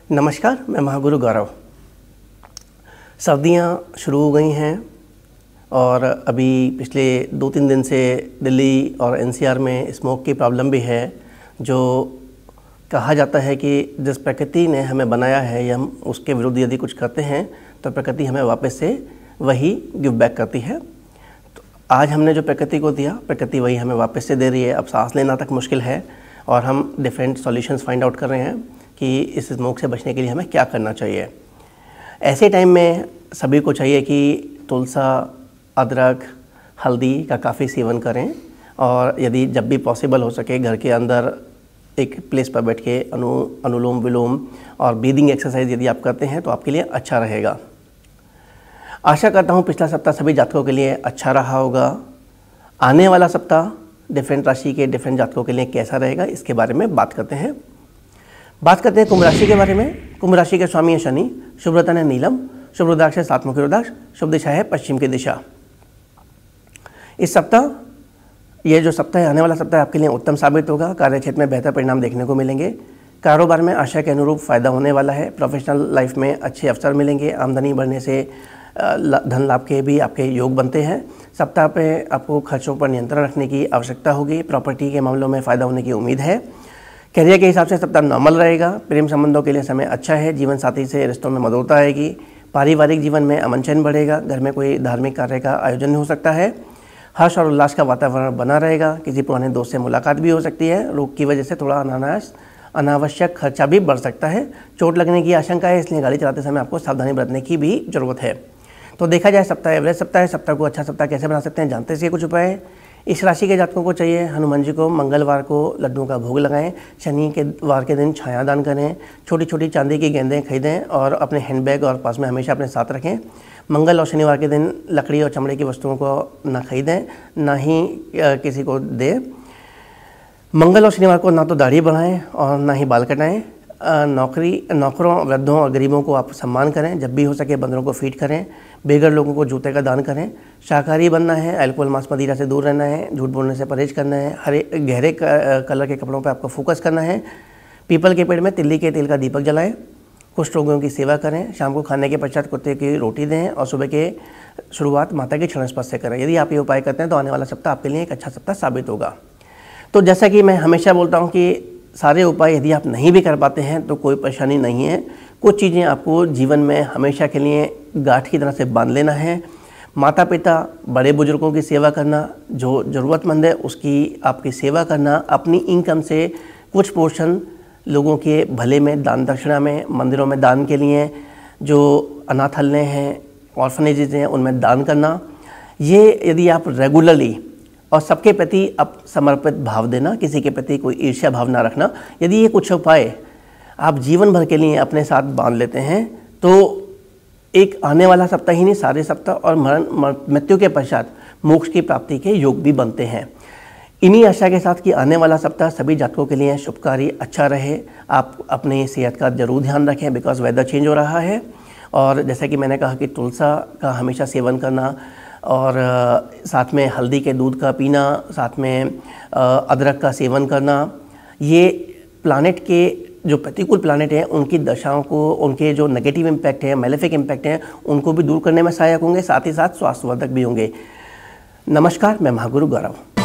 नमस्कार, मैं महागुरु गौरव। सर्दियाँ शुरू हो गई हैं और अभी पिछले 2-3 दिन से दिल्ली और एनसीआर में स्मोक की प्रॉब्लम भी है। जो कहा जाता है कि जिस प्रकृति ने हमें बनाया है या हम उसके विरुद्ध यदि कुछ करते हैं तो प्रकृति हमें वापस से वही गिव बैक करती है। तो आज हमने जो प्रकृति को दिया, प्रकृति वही हमें वापस से दे रही है। अब सांस लेना तक मुश्किल है और हम डिफरेंट सॉल्यूशंस फाइंड आउट कर रहे हैं कि इस स्मोक से बचने के लिए हमें क्या करना चाहिए। ऐसे टाइम में सभी को चाहिए कि तुलसा, अदरक, हल्दी का काफ़ी सेवन करें और यदि जब भी पॉसिबल हो सके घर के अंदर एक प्लेस पर बैठ के अनुलोम विलोम और ब्रीदिंग एक्सरसाइज यदि आप करते हैं तो आपके लिए अच्छा रहेगा। आशा करता हूँ पिछला सप्ताह सभी जातकों के लिए अच्छा रहा होगा। आने वाला सप्ताह डिफरेंट राशि के डिफरेंट जातकों के लिए कैसा रहेगा, इसके बारे में बात करते हैं कुंभ राशि के बारे में। कुंभ राशि के स्वामी है शनि। शुभ रत्न है नीलम। शुभ रुद्राक्ष है सातमुखी रुद्राक्ष। शुभ दिशा है पश्चिम की दिशा। इस सप्ताह, ये जो सप्ताह है, आने वाला सप्ताह आपके लिए उत्तम साबित होगा। कार्यक्षेत्र में बेहतर परिणाम देखने को मिलेंगे। कारोबार में आशा के अनुरूप फायदा होने वाला है। प्रोफेशनल लाइफ में अच्छे अवसर मिलेंगे। आमदनी बढ़ने से धन लाभ के भी आपके योग बनते हैं। सप्ताह पे आपको खर्चों पर नियंत्रण रखने की आवश्यकता होगी। प्रॉपर्टी के मामलों में फ़ायदा होने की उम्मीद है। करियर के हिसाब से सप्ताह नॉर्मल रहेगा। प्रेम संबंधों के लिए समय अच्छा है। जीवन साथी से रिश्तों में मधुरता आएगी। पारिवारिक जीवन में अमन चैन बढ़ेगा। घर में कोई धार्मिक कार्य का आयोजन हो सकता है। हर्ष और उल्लास का वातावरण बना रहेगा। किसी पुराने दोस्त से मुलाकात भी हो सकती है। रोग की वजह से थोड़ा अनावश्यक खर्चा भी बढ़ सकता है। चोट लगने की आशंका है, इसलिए गाड़ी चलाते समय आपको सावधानी बरतने की भी जरूरत है। तो देखा जाए सप्ताह एवरेज सप्ताह है। सप्ताह को अच्छा सप्ताह कैसे बना सकते हैं, जानते हैं कुछ उपाय। इस राशि के जातकों को चाहिए हनुमान जी को मंगलवार को लड्डुओं का भोग लगाएं। शनि के वार के दिन छाया दान करें। छोटी छोटी चांदी की गेंदें खरीदें और अपने हैंडबैग और पास में हमेशा अपने साथ रखें। मंगल और शनिवार के दिन लकड़ी और चमड़े की वस्तुओं को ना खरीदें, ना ही किसी को दें। मंगल और शनिवार को ना तो दाढ़ी बढ़ाएं और ना ही बाल कटाएं। नौकरों, वृद्धों और गरीबों को आप सम्मान करें। जब भी हो सके बंदरों को फीड करें। बेघर लोगों को जूते का दान करें। शाकाहारी बनना है। अल्कोहल, मांस, मदिरा से दूर रहना है। झूठ बोलने से परहेज करना है। गहरे कलर के कपड़ों पर आपको फोकस करना है। पीपल के पेड़ में तिल्ली के तेल का दीपक जलाएं। कुष्ठ रोगियों की सेवा करें। शाम को खाने के पश्चात कुत्ते की रोटी दें और सुबह के शुरुआत माता के चरण स्पर्श से करें। यदि आप ये उपाय करते हैं तो आने वाला सप्ताह आपके लिए एक अच्छा सप्ताह साबित होगा। तो जैसा कि मैं हमेशा बोलता हूँ कि सारे उपाय यदि आप नहीं भी कर पाते हैं तो कोई परेशानी नहीं है। कुछ चीज़ें आपको जीवन में हमेशा के लिए गांठ की तरह से बांध लेना है। माता पिता, बड़े बुजुर्गों की सेवा करना, जो ज़रूरतमंद है उसकी आपकी सेवा करना, अपनी इनकम से कुछ पोर्शन लोगों के भले में, दान दक्षिणा में, मंदिरों में दान के लिए, जो अनाथालय हैं, ऑर्फनेजेस हैं, उनमें दान करना। ये यदि आप रेगुलरली और सबके प्रति अब समर्पित भाव देना, किसी के प्रति कोई ईर्ष्या भाव ना रखना, यदि ये कुछ उपाय आप जीवन भर के लिए अपने साथ बांध लेते हैं तो एक आने वाला सप्ताह ही नहीं, सारे सप्ताह और मृत्यु के पश्चात मोक्ष की प्राप्ति के योग भी बनते हैं। इन्हीं आशा के साथ कि आने वाला सप्ताह सभी जातकों के लिए शुभकारी अच्छा रहे। आप अपनी सेहत का जरूर ध्यान रखें, बिकॉज वेदर चेंज हो रहा है। और जैसा कि मैंने कहा कि तुलसा का हमेशा सेवन करना और साथ में हल्दी के दूध का पीना, साथ में अदरक का सेवन करना, ये प्लानेट के जो प्रतिकूल प्लानेट हैं उनकी दशाओं को, उनके जो नेगेटिव इम्पैक्ट है, मैलेफिक इम्पैक्ट हैं, उनको भी दूर करने में सहायक होंगे। साथ ही साथ स्वास्थ्यवर्धक भी होंगे। नमस्कार, मैं महागुरु गौरव।